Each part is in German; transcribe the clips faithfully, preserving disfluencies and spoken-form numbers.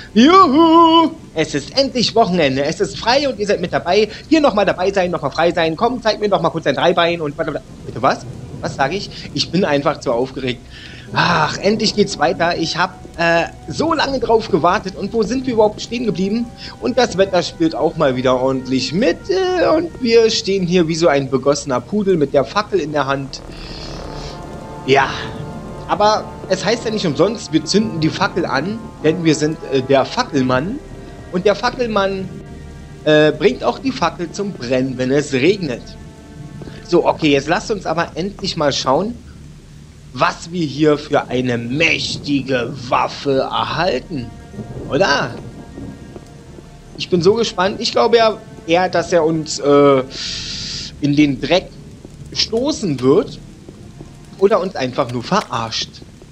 Juhu! Es ist endlich Wochenende, es ist frei und ihr seid mit dabei. Hier nochmal dabei sein, nochmal frei sein. Komm, zeig mir doch mal kurz dein Dreibein und... Bitte was? Was sage ich? Ich bin einfach zu aufgeregt. Ach, endlich geht's weiter. Ich habe äh, so lange drauf gewartet. Und wo sind wir überhaupt stehen geblieben? Und das Wetter spielt auch mal wieder ordentlich mit. Äh, und wir stehen hier wie so ein begossener Pudel mit der Fackel in der Hand. Ja, aber es heißt ja nicht umsonst, wir zünden die Fackel an, denn wir sind äh, der Fackelmann. Und der Fackelmann äh, bringt auch die Fackel zum Brennen, wenn es regnet. So, okay, jetzt lasst uns aber endlich mal schauen, was wir hier für eine mächtige Waffe erhalten. Oder? Ich bin so gespannt. Ich glaube ja eher, dass er uns äh, in den Dreck stoßen wird. Oder uns einfach nur verarscht.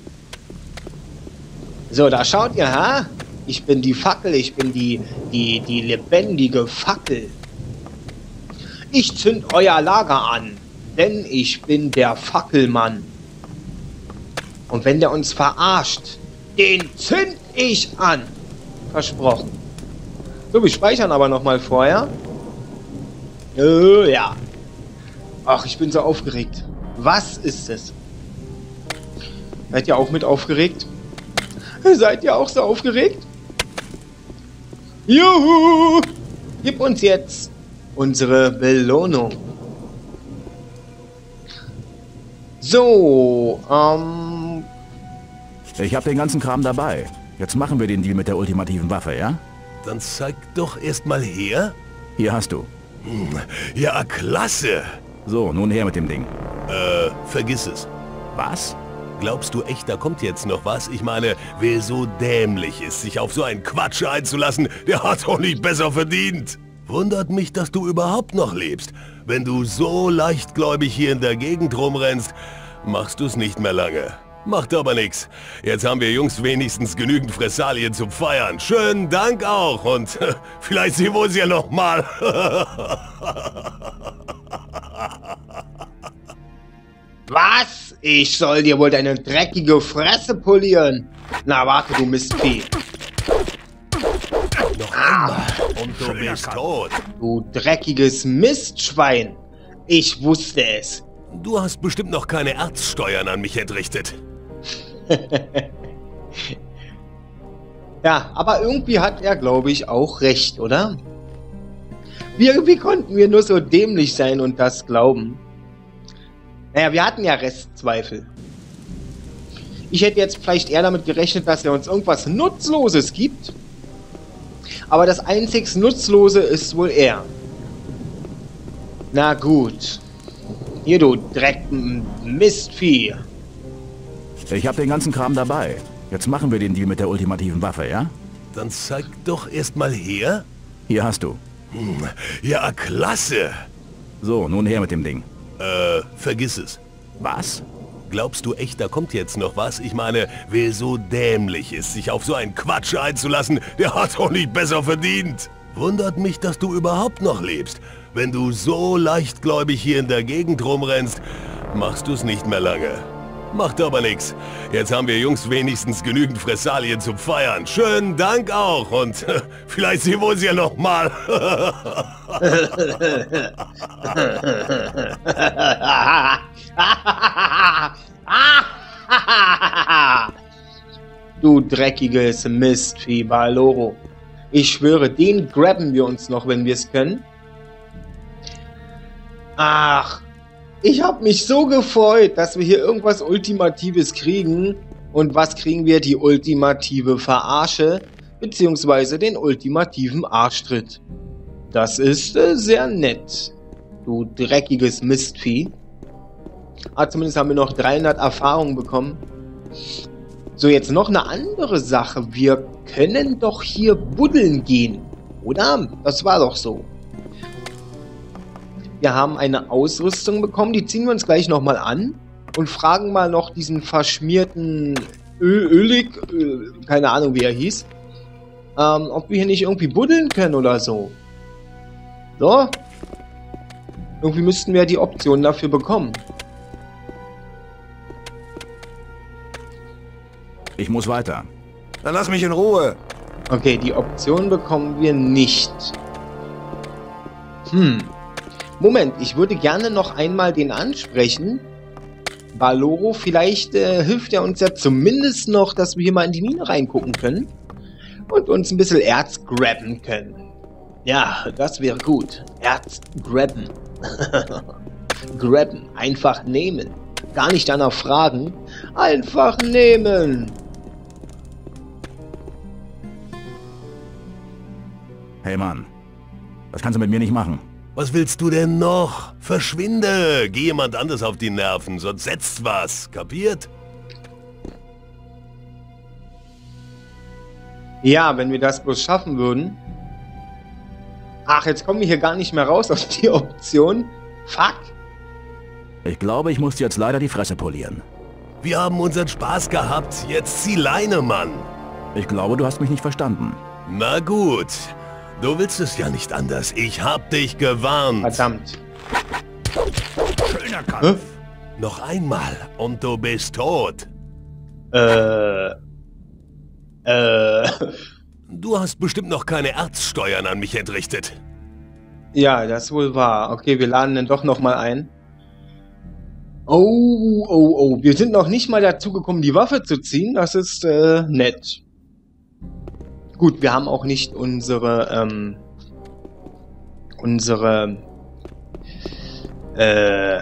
So, da schaut ihr, ha? Ich bin die Fackel, ich bin die, die, die lebendige Fackel. Ich zünd euer Lager an, denn ich bin der Fackelmann. Und wenn der uns verarscht, den zünd ich an. Versprochen. So, wir speichern aber nochmal vorher. Äh, ja. Ach, ich bin so aufgeregt. Was ist es? Seid ihr auch mit aufgeregt? Seid ihr auch so aufgeregt? Juhu! Gib uns jetzt unsere Belohnung. So, ähm... Ich habe den ganzen Kram dabei. Jetzt machen wir den Deal mit der ultimativen Waffe, ja? Dann zeig doch erst mal her. Hier hast du. Hm, ja, klasse. So, nun her mit dem Ding. Äh, vergiss es. Was? Glaubst du echt, da kommt jetzt noch was? Ich meine, wer so dämlich ist, sich auf so einen Quatsch einzulassen, der hat doch nicht besser verdient. Wundert mich, dass du überhaupt noch lebst. Wenn du so leichtgläubig hier in der Gegend rumrennst, machst du es nicht mehr lange. Macht aber nix. Jetzt haben wir Jungs wenigstens genügend Fressalien zum Feiern. Schönen Dank auch und äh, vielleicht sehen wir uns ja noch mal. Was? Ich soll dir wohl deine dreckige Fresse polieren? Na warte, du Mistvieh. Noch einmal und du bist tot. Du dreckiges Mistschwein. Ich wusste es. Du hast bestimmt noch keine Erzsteuern an mich entrichtet. Ja, aber irgendwie hat er, glaube ich, auch recht, oder? Wie, wie konnten wir nur so dämlich sein und das glauben? Naja, wir hatten ja Restzweifel. Ich hätte jetzt vielleicht eher damit gerechnet, dass er uns irgendwas Nutzloses gibt. Aber das einzig Nutzlose ist wohl er. Na gut. Hier, du Dreck... Mistvieh. Ich habe den ganzen Kram dabei. Jetzt machen wir den Deal mit der ultimativen Waffe, ja? Dann zeig doch erst mal her. Hier hast du. Hm, ja, klasse. So, nun her mit dem Ding. Äh, vergiss es. Was? Glaubst du echt, da kommt jetzt noch was? Ich meine, wer so dämlich ist, sich auf so einen Quatsch einzulassen, der hat doch nicht besser verdient. Wundert mich, dass du überhaupt noch lebst. Wenn du so leichtgläubig hier in der Gegend rumrennst, machst du es nicht mehr lange. Macht aber nix. Jetzt haben wir Jungs wenigstens genügend Fressalien zum Feiern. Schönen Dank auch und äh, vielleicht sehen wir uns ja noch mal. Du dreckiges Mistvieh, Baloro. Ich schwöre, den grabben wir uns noch, wenn wir es können. Ach, ich habe mich so gefreut, dass wir hier irgendwas Ultimatives kriegen. Und was kriegen wir? Die ultimative Verarsche, beziehungsweise den ultimativen Arschtritt. Das ist äh, sehr nett, du dreckiges Mistvieh. Ah, zumindest haben wir noch dreihundert Erfahrungen bekommen. So, jetzt noch eine andere Sache. Wir können doch hier buddeln gehen, oder? Das war doch so. Wir haben eine Ausrüstung bekommen, die ziehen wir uns gleich nochmal an und fragen mal noch diesen verschmierten Ö Ölig, Ö keine Ahnung wie er hieß, ähm, ob wir hier nicht irgendwie buddeln können oder so. So. Irgendwie müssten wir die Option dafür bekommen. Ich muss weiter. Dann lass mich in Ruhe. Okay, die Option bekommen wir nicht. Hm. Moment, ich würde gerne noch einmal den ansprechen. Baloro, vielleicht äh, hilft er uns ja zumindest noch, dass wir hier mal in die Mine reingucken können. Und uns ein bisschen Erz grabben können. Ja, das wäre gut. Erz grabben. Grabben. Einfach nehmen. Gar nicht danach fragen. Einfach nehmen. Hey Mann, das kannst du mit mir nicht machen. Was willst du denn noch? Verschwinde! Geh jemand anders auf die Nerven, sonst setzt was. Kapiert? Ja, wenn wir das bloß schaffen würden. Ach, jetzt kommen wir hier gar nicht mehr raus aus die Option. Fuck. Ich glaube, ich muss dir jetzt leider die Fresse polieren. Wir haben unseren Spaß gehabt. Jetzt zieh Leine, Mann. Ich glaube, du hast mich nicht verstanden. Na gut. Du willst es ja nicht anders. Ich hab dich gewarnt. Verdammt. Schöner Kampf. Hä? Noch einmal und du bist tot. Äh... Äh... Du hast bestimmt noch keine Erzsteuern an mich entrichtet. Ja, das wohl wahr. Okay, wir laden dann doch nochmal ein. Oh, oh, oh. Wir sind noch nicht mal dazu gekommen, die Waffe zu ziehen. Das ist äh, nett. Gut, wir haben auch nicht unsere, ähm... Unsere... Äh...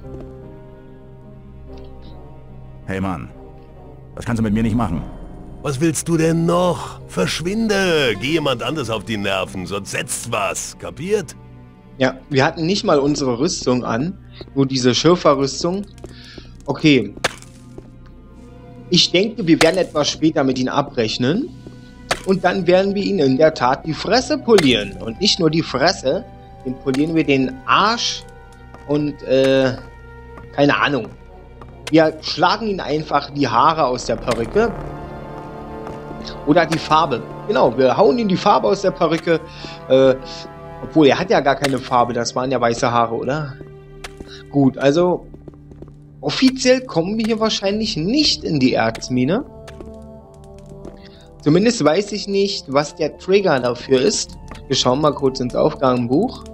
Hey Mann, das kannst du mit mir nicht machen. Was willst du denn noch? Verschwinde! Geh jemand anders auf die Nerven, sonst setzt was. Kapiert? Ja, wir hatten nicht mal unsere Rüstung an. Nur diese Schürferrüstung. Okay. Ich denke, wir werden etwas später mit ihnen abrechnen. Und dann werden wir ihnen in der Tat die Fresse polieren. Und nicht nur die Fresse, den polieren wir den Arsch und, äh, keine Ahnung. Wir schlagen ihn einfach die Haare aus der Perücke. Oder die Farbe. Genau, wir hauen ihm die Farbe aus der Perücke. Äh, obwohl, er hat ja gar keine Farbe. Das waren ja weiße Haare, oder? Gut, also offiziell kommen wir hier wahrscheinlich nicht in die Erzmine. Zumindest weiß ich nicht, was der Trigger dafür ist. Wir schauen mal kurz ins Aufgabenbuch.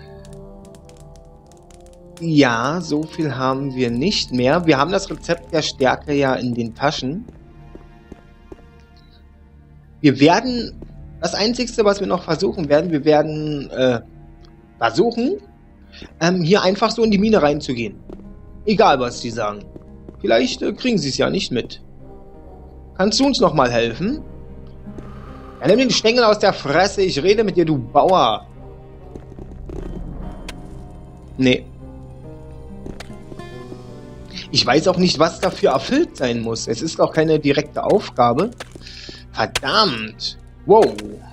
Ja, so viel haben wir nicht mehr. Wir haben das Rezept der Stärke ja in den Taschen. Wir werden, das Einzige, was wir noch versuchen werden, wir werden äh, versuchen, ähm, hier einfach so in die Mine reinzugehen. Egal, was die sagen. Vielleicht äh, kriegen sie es ja nicht mit. Kannst du uns noch mal helfen? Ja, nimm den Stängel aus der Fresse, ich rede mit dir, du Bauer. Nee. Ich weiß auch nicht, was dafür erfüllt sein muss. Es ist auch keine direkte Aufgabe. Verdammt. Wow.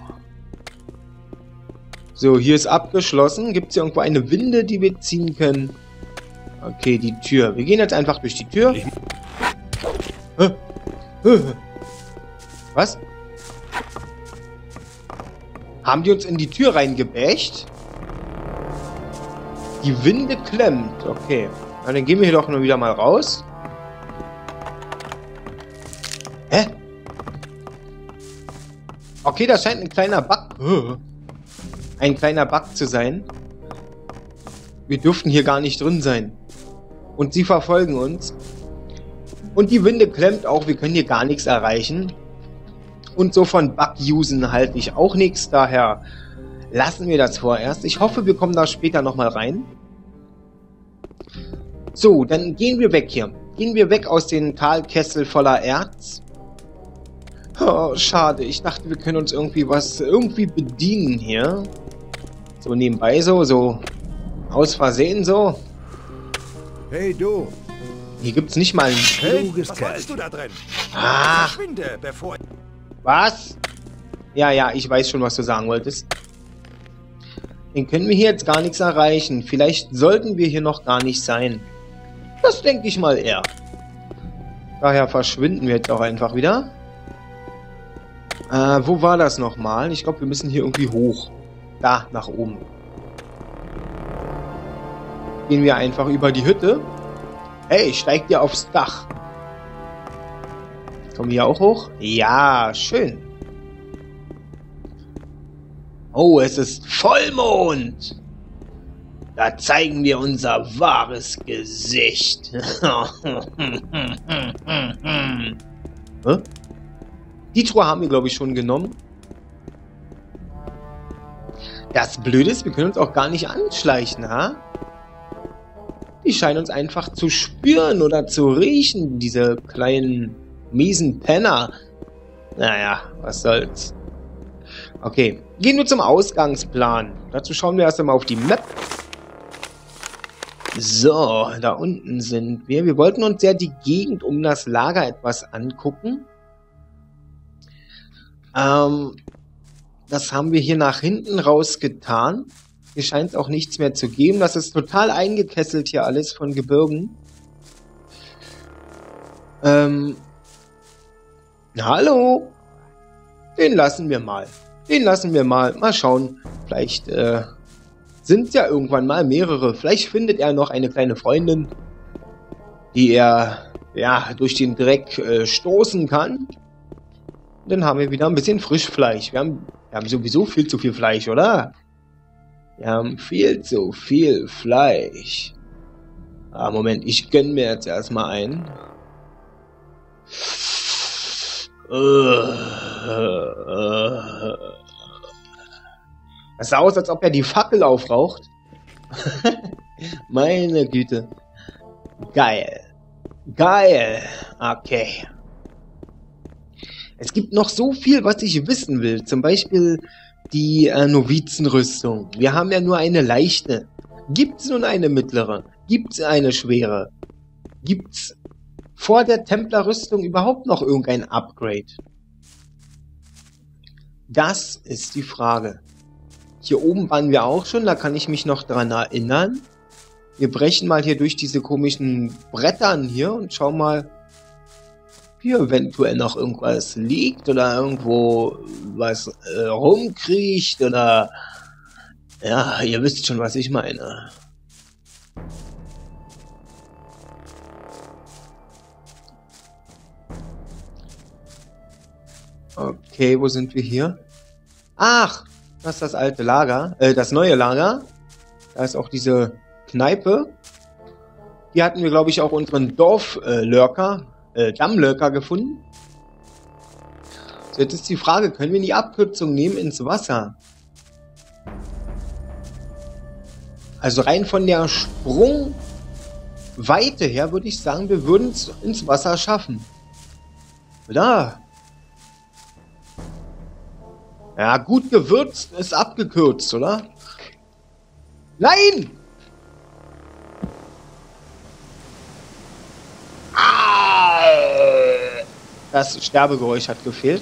So, hier ist abgeschlossen. Gibt es hier irgendwo eine Winde, die wir ziehen können? Okay, die Tür. Wir gehen jetzt einfach durch die Tür. Hä? Hä? Was? Haben die uns in die Tür reingebächt? Die Winde klemmt. Okay. Na, dann gehen wir hier doch nur wieder mal raus. Hä? Okay, das scheint ein kleiner Bug. Ein kleiner Bug zu sein. Wir dürften hier gar nicht drin sein. Und sie verfolgen uns. Und die Winde klemmt auch. Wir können hier gar nichts erreichen. Und so von Bug-Usen halte ich auch nichts. Daher lassen wir das vorerst. Ich hoffe, wir kommen da später nochmal rein. So, dann gehen wir weg hier. Gehen wir weg aus dem Talkessel voller Erz. Oh, schade. Ich dachte, wir können uns irgendwie was irgendwie bedienen hier. So nebenbei so, so aus Versehen so. Hey du. Hier gibt's nicht mal ein Hey, was wolltest du da drin? Ah. Verschwinde, bevor... Was? Ja, ja, ich weiß schon, was du sagen wolltest. Den können wir hier jetzt gar nichts erreichen. Vielleicht sollten wir hier noch gar nicht sein. Das denke ich mal eher. Daher verschwinden wir jetzt auch einfach wieder. Äh, wo war das nochmal? Ich glaube, wir müssen hier irgendwie hoch. Da, nach oben. Gehen wir einfach über die Hütte. Hey, steigt ihr aufs Dach. Kommen wir hier auch hoch? Ja, schön. Oh, es ist Vollmond. Da zeigen wir unser wahres Gesicht. Hä? Die Truhe haben wir, glaube ich, schon genommen. Das Blöde ist, wir können uns auch gar nicht anschleichen, ha? Die scheinen uns einfach zu spüren oder zu riechen, diese kleinen, miesen Penner. Naja, was soll's. Okay, gehen wir zum Ausgangsplan. Dazu schauen wir erst einmal auf die Map. So, da unten sind wir. Wir wollten uns ja die Gegend um das Lager etwas angucken. Ähm, das haben wir hier nach hinten raus getan. Hier scheint es auch nichts mehr zu geben. Das ist total eingekesselt hier alles von Gebirgen. Ähm, hallo? Den lassen wir mal. Den lassen wir mal. Mal schauen. Vielleicht äh, sind es ja irgendwann mal mehrere. Vielleicht findet er noch eine kleine Freundin, die er ja durch den Dreck äh, stoßen kann. Dann haben wir wieder ein bisschen Frischfleisch. Wir haben, wir haben sowieso viel zu viel Fleisch, oder? Wir haben viel zu viel Fleisch. Ah, Moment, ich gönne mir jetzt erstmal ein. Es sah aus, als ob er die Fackel aufraucht. Meine Güte. Geil. Geil. Okay. Es gibt noch so viel, was ich wissen will. Zum Beispiel die äh, Novizenrüstung. Wir haben ja nur eine leichte. Gibt es nun eine mittlere? Gibt es eine schwere? Gibt es vor der Templerrüstung überhaupt noch irgendein Upgrade? Das ist die Frage. Hier oben waren wir auch schon, da kann ich mich noch dran erinnern. Wir brechen mal hier durch diese komischen Brettern hier und schauen mal, hier eventuell noch irgendwas liegt oder irgendwo was äh, rumkriecht oder ja, ihr wisst schon, was ich meine. Okay, wo sind wir hier? Ach, das ist das alte Lager, äh, das neue Lager. Da ist auch diese Kneipe. Hier hatten wir, glaube ich, auch unseren Dorflurker, äh, Dammlurker gefunden. So, jetzt ist die Frage, können wir die Abkürzung nehmen ins Wasser? Also rein von der Sprungweite her würde ich sagen, wir würden es ins Wasser schaffen. Oder? Ja, gut gewürzt ist abgekürzt, oder? Nein! Das Sterbegeräusch hat gefehlt.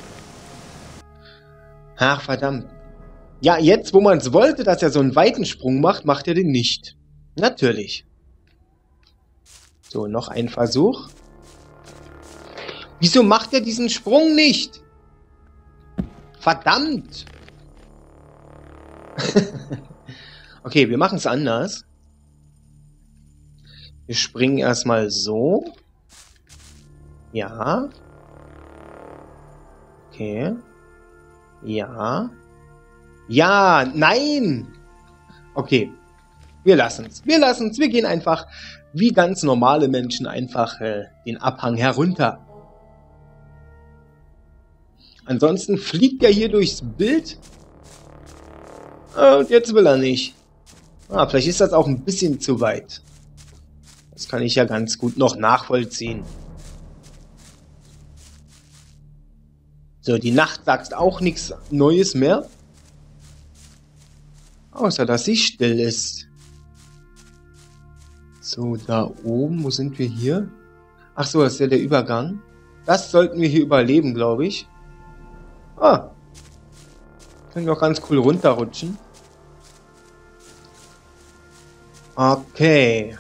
Ach, verdammt. Ja, jetzt, wo man es wollte, dass er so einen weiten Sprung macht, macht er den nicht. Natürlich. So, noch ein Versuch. Wieso macht er diesen Sprung nicht? Verdammt! Okay, wir machen es anders. Wir springen erstmal so. Ja. Okay. Ja. Ja, nein! Okay. Wir lassen es. Wir lassen es. Wir gehen einfach wie ganz normale Menschen einfach äh, den Abhang herunter. Ansonsten fliegt er hier durchs Bild. Und jetzt will er nicht. Ah, vielleicht ist das auch ein bisschen zu weit. Das kann ich ja ganz gut noch nachvollziehen. So, die Nacht sagt auch nichts Neues mehr. Außer, dass sie still ist. So, da oben, wo sind wir hier? Ach so, das ist ja der Übergang. Das sollten wir hier überleben, glaube ich. Ah. Können wir auch ganz cool runterrutschen. Okay.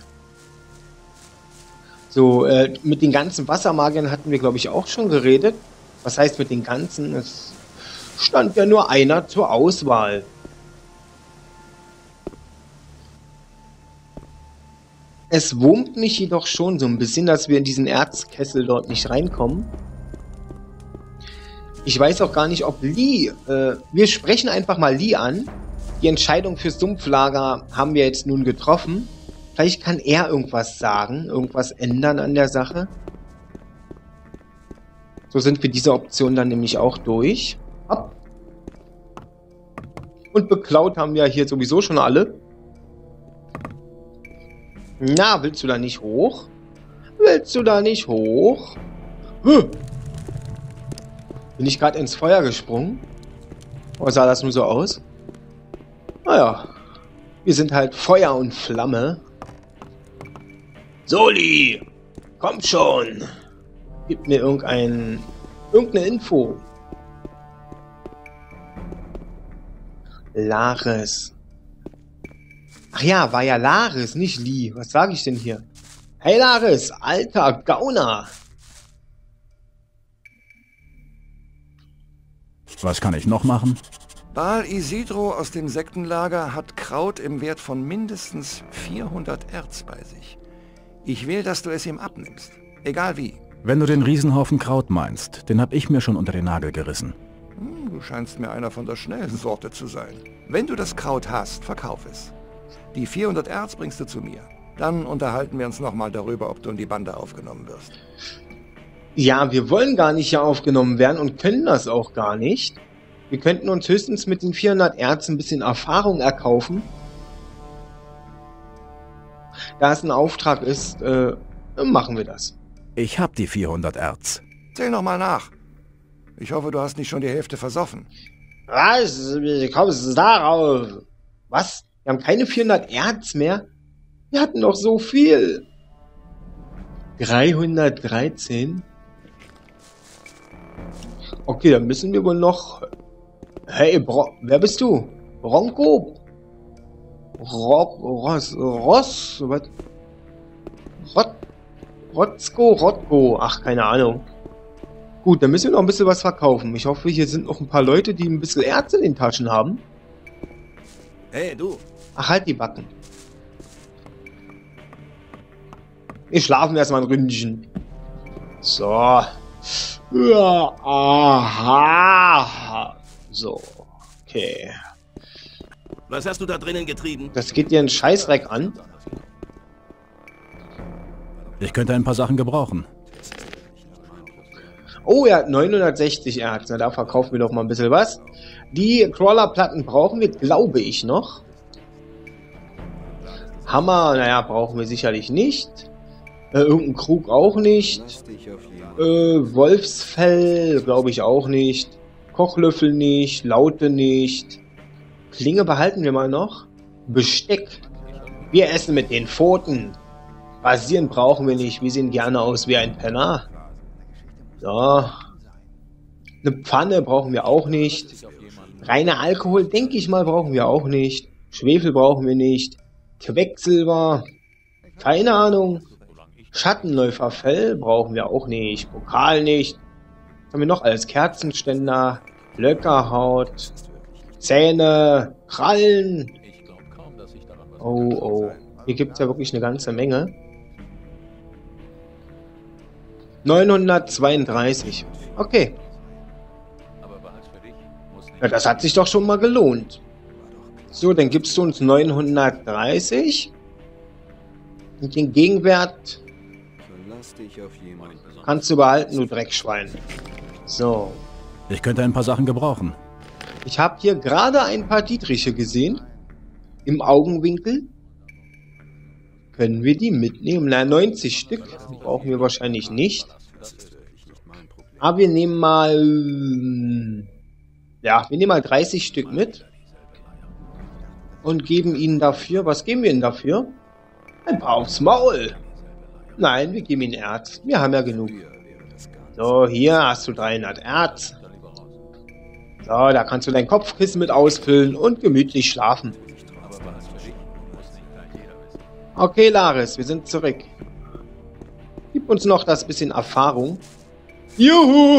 So, äh, mit den ganzen Wassermagiern hatten wir, glaube ich, auch schon geredet. Was heißt mit den ganzen? Es stand ja nur einer zur Auswahl. Es wurmt mich jedoch schon so ein bisschen, dass wir in diesen Erzkessel dort nicht reinkommen. Ich weiß auch gar nicht, ob Lee... Äh, wir sprechen einfach mal Lee an. Die Entscheidung fürs Sumpflager haben wir jetzt nun getroffen. Vielleicht kann er irgendwas sagen, irgendwas ändern an der Sache. So sind wir diese Option dann nämlich auch durch. Hopp. Und beklaut haben wir hier sowieso schon alle. Na, willst du da nicht hoch? Willst du da nicht hoch? Huh. Bin ich gerade ins Feuer gesprungen? Oder sah das nur so aus? Naja, wir sind halt Feuer und Flamme. Soli, komm schon. Gib mir irgendein, irgendeine Info. Laris. Ach ja, war ja Laris, nicht Lee. Was sage ich denn hier? Hey Laris, alter Gauner. Was kann ich noch machen? Baal Isidro aus dem Sektenlager hat Kraut im Wert von mindestens vierhundert Erz bei sich. Ich will, dass du es ihm abnimmst. Egal wie. Wenn du den Riesenhaufen Kraut meinst, den hab ich mir schon unter den Nagel gerissen. Hm, du scheinst mir einer von der schnellen Sorte zu sein. Wenn du das Kraut hast, verkauf es. Die vierhundert Erz bringst du zu mir. Dann unterhalten wir uns nochmal darüber, ob du in die Bande aufgenommen wirst. Ja, wir wollen gar nicht hier aufgenommen werden und können das auch gar nicht. Wir könnten uns höchstens mit den vierhundert Erz ein bisschen Erfahrung erkaufen. Da es ein Auftrag ist, äh, machen wir das. Ich hab die vierhundert Erz. Zähl nochmal nach. Ich hoffe, du hast nicht schon die Hälfte versoffen. Was? Wie kommst du darauf? Was? Wir haben keine vierhundert Erz mehr? Wir hatten doch so viel. dreihundertdreizehn? Okay, dann müssen wir wohl noch... Hey, Bro... Wer bist du? Ronco? Rob... Ross... Ross... Was? Rot... Rotzko? Rotko? Ach, keine Ahnung. Gut, dann müssen wir noch ein bisschen was verkaufen. Ich hoffe, hier sind noch ein paar Leute, die ein bisschen Erz in den Taschen haben. Hey, du. Ach, halt die Backen. Wir schlafen erstmal ein Ründchen. So. Ja, aha. So. Okay. Was hast du da drinnen getrieben? Das geht dir einen Scheißdreck an. Ich könnte ein paar Sachen gebrauchen. Oh, er hat neunhundertsechzig Erz. Na, da verkaufen wir doch mal ein bisschen was. Die Crawlerplatten brauchen wir, glaube ich, noch. Hammer, naja, brauchen wir sicherlich nicht. Äh, irgendein Krug auch nicht. Äh, Wolfsfell, glaube ich auch nicht. Kochlöffel nicht. Laute nicht. Klinge behalten wir mal noch. Besteck. Wir essen mit den Pfoten. Rasieren brauchen wir nicht. Wir sehen gerne aus wie ein Penner. So. Eine Pfanne brauchen wir auch nicht. Reiner Alkohol, denke ich mal, brauchen wir auch nicht. Schwefel brauchen wir nicht. Quecksilber. Keine Ahnung. Schattenläuferfell brauchen wir auch nicht. Pokal nicht. Was haben wir noch alles? Kerzenständer. Löckerhaut. Zähne. Krallen. Oh, oh. Hier gibt es ja wirklich eine ganze Menge. neunhundertzweiunddreißig. Okay. Ja, das hat sich doch schon mal gelohnt. So, dann gibst du uns neunhundertdreißig. Und den Gegenwert kannst du behalten, du Dreckschwein. So. Ich könnte ein paar Sachen gebrauchen. Ich habe hier gerade ein paar Dietriche gesehen. Im Augenwinkel. Können wir die mitnehmen? Na, neunzig Stück brauchen wir wahrscheinlich nicht. Aber wir nehmen mal... Ja, wir nehmen mal dreißig Stück mit. Und geben ihnen dafür... Was geben wir ihnen dafür? Ein paar aufs Maul. Nein, wir geben ihnen Erz. Wir haben ja genug. So, hier hast du dreihundert Erz. So, da kannst du dein Kopfkissen mit ausfüllen und gemütlich schlafen. Okay, Laris, wir sind zurück. Gib uns noch das bisschen Erfahrung. Juhu!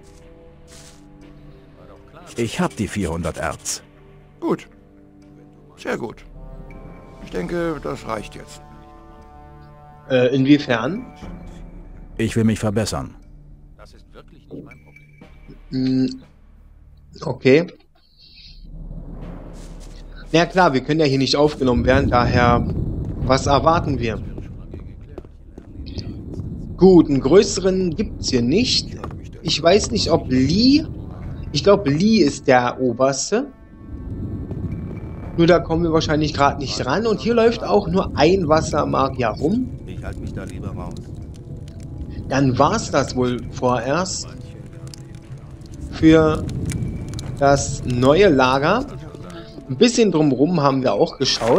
Ich hab die vierhundert Erz. Gut. Sehr gut. Ich denke, das reicht jetzt. Äh, inwiefern? Ich will mich verbessern. Das ist wirklich nicht mein Problem. Hm. Okay. Na ja, klar, wir können ja hier nicht aufgenommen werden, daher, was erwarten wir? Gut, einen größeren gibt es hier nicht. Ich weiß nicht, ob Lee... Ich glaube, Lee ist der Oberste. Nur da kommen wir wahrscheinlich gerade nicht ran. Und hier läuft auch nur ein Wassermagier rum. Ich halte mich da lieber raus. Dann war es das wohl vorerst für das neue Lager. Ein bisschen drumherum haben wir auch geschaut.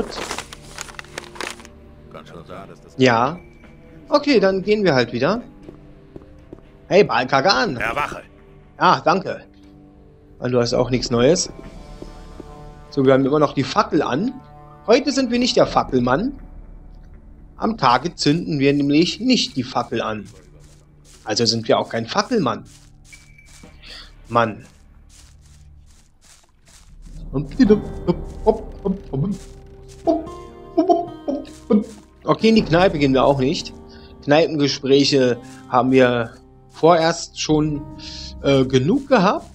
Ja. Okay, dann gehen wir halt wieder. Hey, Balkagan. Herr Wache. Ah, danke. Weil du hast auch nichts Neues. So, wir haben immer noch die Fackel an. Heute sind wir nicht der Fackelmann. Am Tage zünden wir nämlich nicht die Fackel an. Also sind wir auch kein Fackelmann. Mann. Okay, in die Kneipe gehen wir auch nicht. Kneipengespräche haben wir vorerst schon äh, genug gehabt.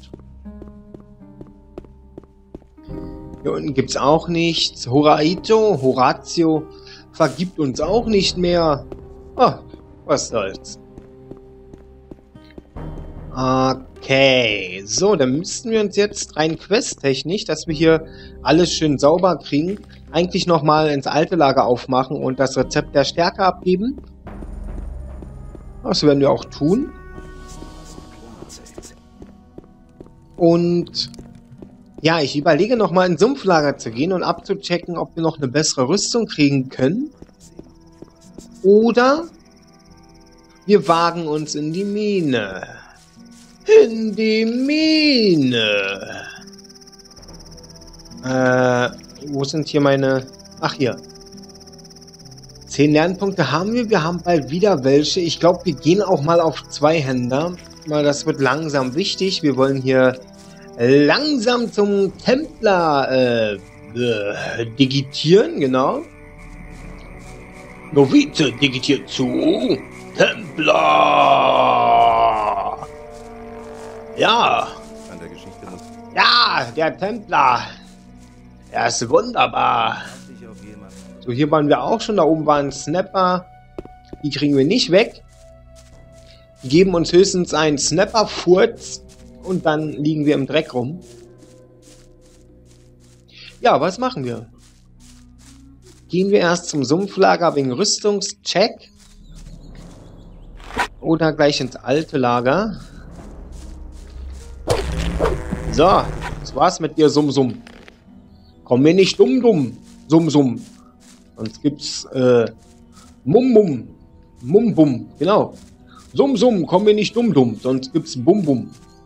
Hier unten gibt es auch nichts. Horaito, Horatio vergibt uns auch nicht mehr. Ah, was soll's. Okay, so, dann müssten wir uns jetzt rein questtechnisch, dass wir hier alles schön sauber kriegen, eigentlich nochmal ins alte Lager aufmachen und das Rezept der Stärke abgeben. Das werden wir auch tun. Und ja, ich überlege nochmal ins Sumpflager zu gehen und abzuchecken, ob wir noch eine bessere Rüstung kriegen können. Oder wir wagen uns in die Mine. In die Mine. Äh, wo sind hier meine... Ach, hier. Zehn Lernpunkte haben wir. Wir haben bald wieder welche. Ich glaube, wir gehen auch mal auf zwei Händer. Weil das wird langsam wichtig. Wir wollen hier langsam zum Templer äh, äh, digitieren, genau. Novize digitiert zu Templer. Ja. An der Geschichte muss Ja, der Templer. Er ist wunderbar. sich auf jemanden. So, hier waren wir auch schon. Da oben war ein Snapper. Die kriegen wir nicht weg. Die geben uns höchstens einen Snapper-Furz. Und dann liegen wir im Dreck rum. Ja, was machen wir? Gehen wir erst zum Sumpflager wegen Rüstungscheck? Oder gleich ins alte Lager? So, das war's mit dir, Summ Summ. Komm mir nicht dumm dumm, Summ Summ. Sonst gibt's äh, Mum Mum. Mum Bum, genau. Summ Summ, komm mir nicht dumm dumm, sonst gibt's Bum Bum.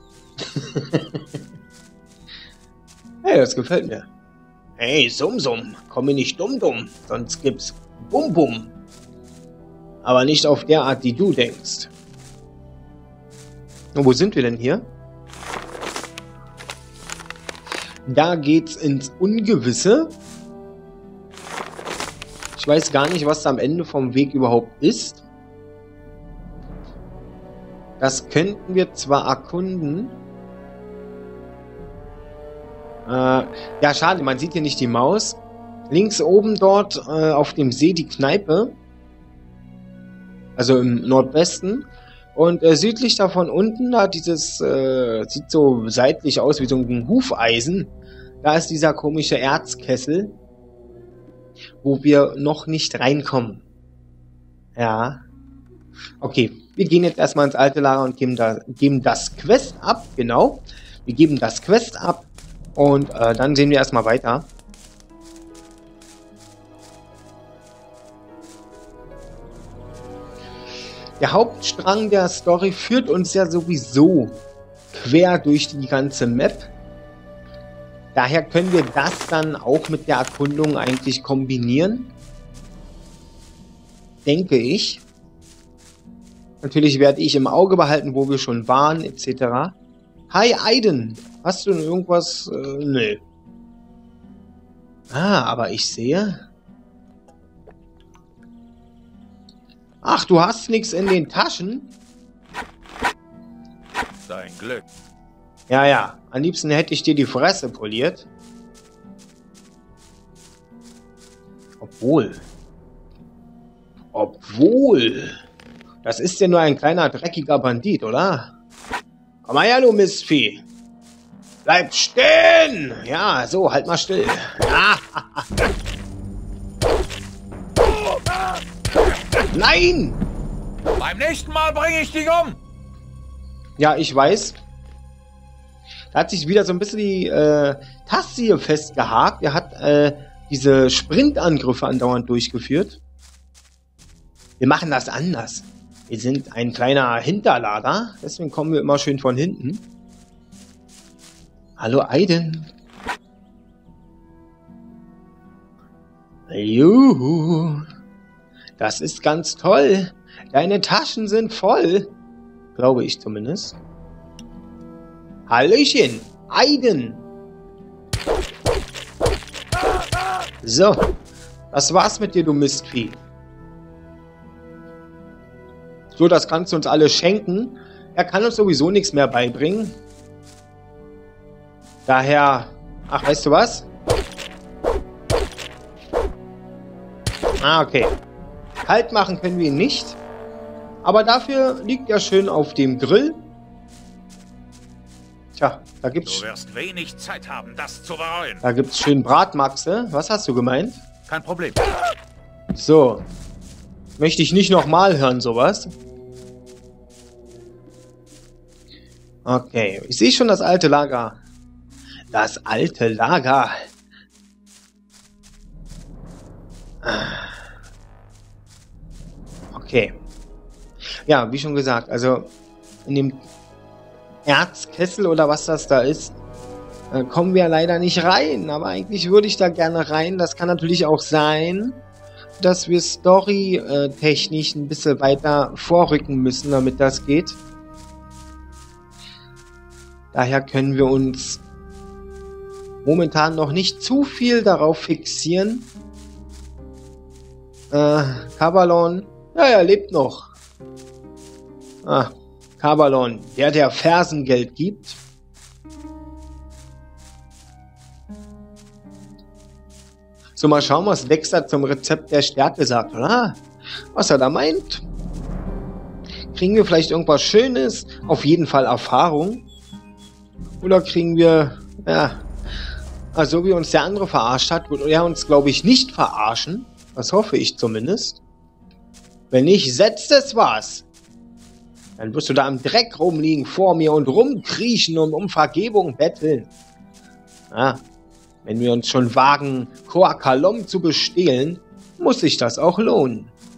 Hey, das gefällt mir. Hey, Summ Summ, komm mir nicht dumm dumm, sonst gibt's Bum Bum. Aber nicht auf der Art, die du denkst. Und wo sind wir denn hier? Da geht's ins Ungewisse. Ich weiß gar nicht, was da am Ende vom Weg überhaupt ist. Das könnten wir zwar erkunden. Äh, ja, schade, man sieht hier nicht die Maus. Links oben dort äh, auf dem See die Kneipe. Also im Nordwesten. Und äh, südlich davon unten, da dieses, äh, sieht so seitlich aus wie so ein Hufeisen. Da ist dieser komische Erzkessel, wo wir noch nicht reinkommen. Ja. Okay, wir gehen jetzt erstmal ins alte Lager und geben, da, geben das Quest ab. Genau. Wir geben das Quest ab. Und äh, dann sehen wir erstmal weiter. Der Hauptstrang der Story führt uns ja sowieso quer durch die ganze Map. Daher können wir das dann auch mit der Erkundung eigentlich kombinieren. Denke ich. Natürlich werde ich im Auge behalten, wo wir schon waren, et cetera. Hi Aiden, hast du denn irgendwas? Äh, nö. Ah, aber ich sehe... Ach, du hast nichts in den Taschen? Dein Glück. Ja, ja. Am liebsten hätte ich dir die Fresse poliert. Obwohl. Obwohl. Das ist ja nur ein kleiner, dreckiger Bandit, oder? Komm mal her, du Mistvieh. Bleib stehen! Ja, so, halt mal still. Ah. Nein! Beim nächsten Mal bringe ich dich um! Ja, ich weiß. Da hat sich wieder so ein bisschen die äh, Taste hier festgehakt. Er hat äh, diese Sprintangriffe andauernd durchgeführt. Wir machen das anders. Wir sind ein kleiner Hinterlader. Deswegen kommen wir immer schön von hinten. Hallo Aiden. Juhu. Das ist ganz toll. Deine Taschen sind voll. Glaube ich zumindest. Hallöchen, Aiden. So, das war's mit dir, du Mistvieh. So, das kannst du uns alle schenken. Er kann uns sowieso nichts mehr beibringen. Daher, ach, weißt du was? Ah, okay. Kalt machen können wir ihn nicht. Aber dafür liegt er schön auf dem Grill. Tja, da gibt's... Du wirst wenig Zeit haben, das zu bereuen. Da gibt's schön Bratmaxe. Was hast du gemeint? Kein Problem. So. Möchte ich nicht nochmal hören, sowas. Okay, ich sehe schon das alte Lager. Das alte Lager. Okay. Ja, wie schon gesagt, also in dem Erzkessel oder was das da ist, äh, kommen wir leider nicht rein. Aber eigentlich würde ich da gerne rein. Das kann natürlich auch sein, dass wir story-technisch ein bisschen weiter vorrücken müssen, damit das geht. Daher können wir uns momentan noch nicht zu viel darauf fixieren. Äh, Kabalon, ja, er lebt noch. Ah, Kabalon, der, der Fersengeld gibt. So, mal schauen, was Dexter zum Rezept der Stärke sagt, oder? Was er da meint. Kriegen wir vielleicht irgendwas Schönes? Auf jeden Fall Erfahrung. Oder kriegen wir, ja, also wie uns der andere verarscht hat, wird er uns, glaube ich, nicht verarschen. Das hoffe ich zumindest. Wenn nicht, setzt es was. Dann wirst du da im Dreck rumliegen vor mir und rumkriechen und um Vergebung betteln. Ja, wenn wir uns schon wagen, Koakalom zu bestehlen, muss sich das auch lohnen.